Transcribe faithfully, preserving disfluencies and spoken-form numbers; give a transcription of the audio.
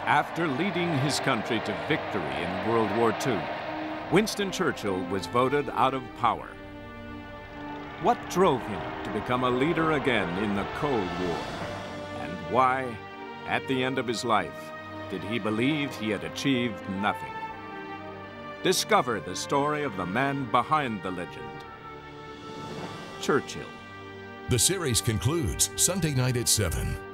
After leading his country to victory in World War Two, Winston Churchill was voted out of power. What drove him to become a leader again in the Cold War? And why, at the end of his life, did he believe he had achieved nothing? Discover the story of the man behind the legend, Churchill. The series concludes Sunday night at seven.